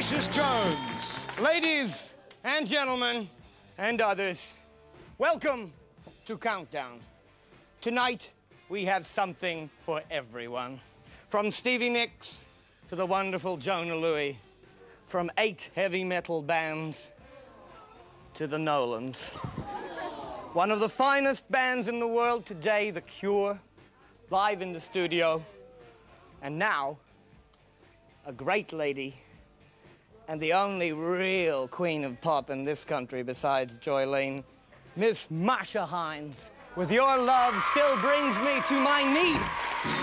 Mrs. Jones. Ladies and gentlemen and others, welcome to Countdown. Tonight, we have something for everyone. From Stevie Nicks to the wonderful Jona Lewie, from 8 heavy metal bands to the Nolans. One of the finest bands in the world today, The Cure, live in the studio. And now, a great lady, and the only real queen of pop in this country besides Joy Lane, Miss Masha Hines, with Your Love Still Brings Me to My Knees.